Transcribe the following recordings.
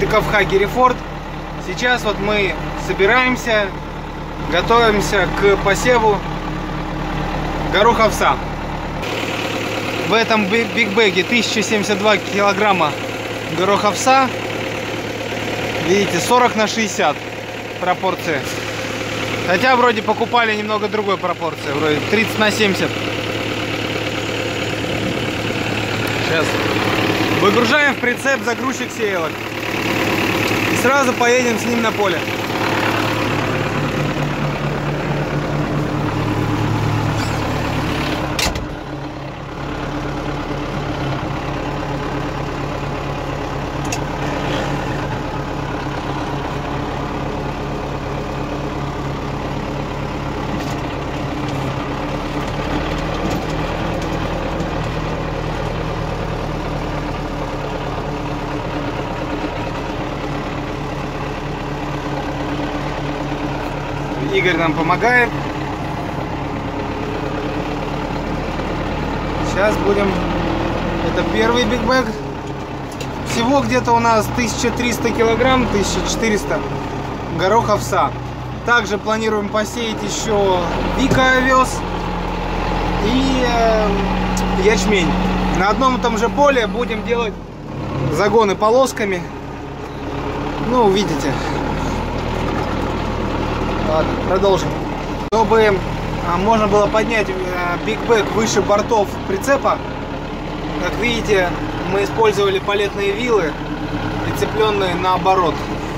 ТКФХ Герефорд. Сейчас вот мы собираемся, готовимся к посеву горох овса. В этом бигбэге 1072 килограмма горох овса. Видите, 40 на 60 пропорция. Хотя вроде покупали немного другой пропорции, вроде 30 на 70. Сейчас выгружаем в прицеп загрузчик сеялок и сразу поедем с ним на поле. Игорь нам помогает. Сейчас будем... Это первый бигбэг. Всего где-то у нас 1300 килограмм, 1400 горох овса. Также планируем посеять еще Вика овес и ячмень. На одном и том же поле будем делать загоны полосками. Ну, увидите. Ладно, продолжим. Чтобы можно было поднять бигбэг выше бортов прицепа, как видите, мы использовали палетные вилы, прицепленные наоборот.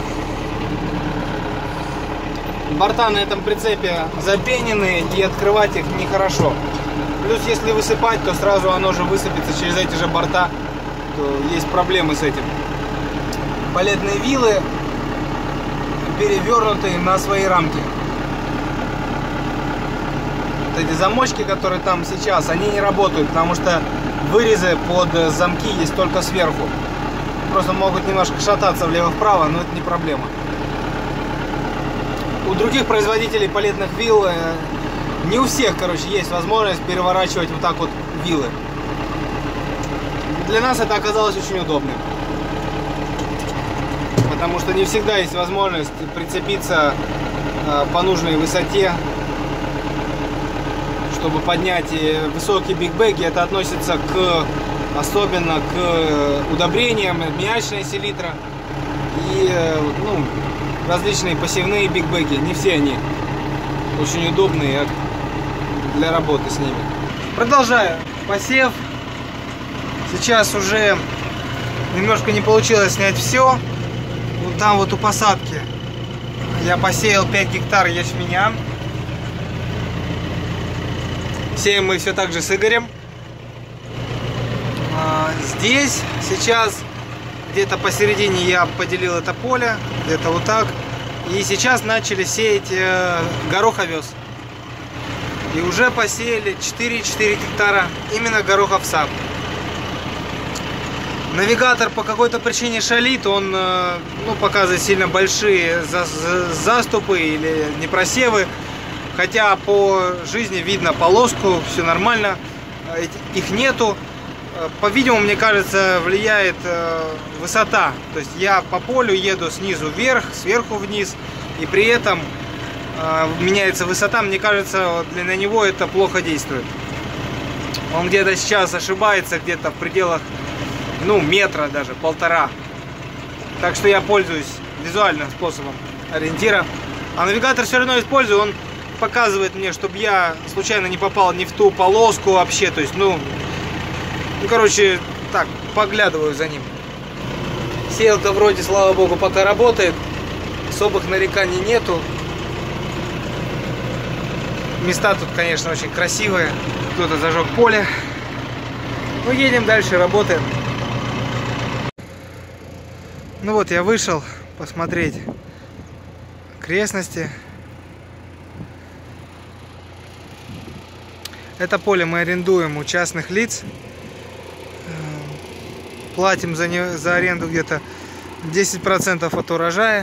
Борта на этом прицепе запенены, и открывать их нехорошо. Плюс, если высыпать, то сразу оно же высыпется через эти же борта, то есть проблемы с этим. Палетные вилы перевернутые на свои рамки. Вот эти замочки, которые там сейчас, они не работают, потому что вырезы под замки есть только сверху. Просто могут немножко шататься влево-вправо, но это не проблема. У других производителей палетных вил, не у всех, короче, есть возможность переворачивать вот так вот вилы. Для нас это оказалось очень удобно. Потому что не всегда есть возможность прицепиться по нужной высоте, чтобы поднять высокие бигбэги. Это относится особенно к удобрениям, мячная селитра и различные посевные бигбэги. Не все они очень удобные для работы с ними. Продолжаю посев. Сейчас уже немножко не получилось снять все. Вот там вот у посадки я посеял 5 гектар ячменя. Сеем мы все так же с Игорем. Здесь сейчас где-то посередине я поделил это поле, где-то вот так. И сейчас начали сеять горох овес. И уже посеяли 4 гектара именно горох овса. Навигатор по какой-то причине шалит, он показывает сильно большие заступы или непросевы, хотя по жизни видно полоску, все нормально, их нету. По-видимому, мне кажется, влияет высота, то есть я по полю еду снизу вверх, сверху вниз, и при этом меняется высота, мне кажется, на него это плохо действует. Он где-то сейчас ошибается, где-то в пределах метра, даже полтора. Так что я пользуюсь визуальным способом ориентира. А навигатор все равно использую. Он показывает мне, чтобы я случайно не попал не в ту полоску вообще. То есть, короче, так, поглядываю за ним. Сеялка вроде, слава богу, пока работает. Особых нареканий нету. Места тут, конечно, очень красивые. Кто-то зажег поле. Едем дальше, работаем. Ну вот, я вышел посмотреть окрестности. Это поле мы арендуем у частных лиц. Платим за аренду где-то 10% от урожая.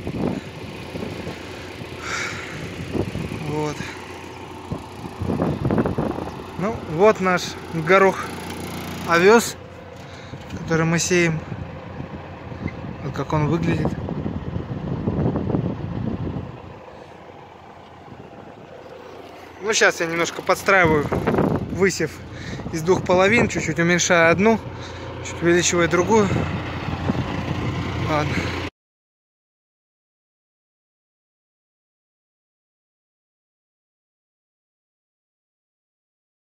Вот. Вот наш горох овес, который мы сеем. Вот как он выглядит. Ну, сейчас я немножко подстраиваю высев из двух половин, чуть-чуть уменьшаю одну, чуть увеличиваю другую. Ладно.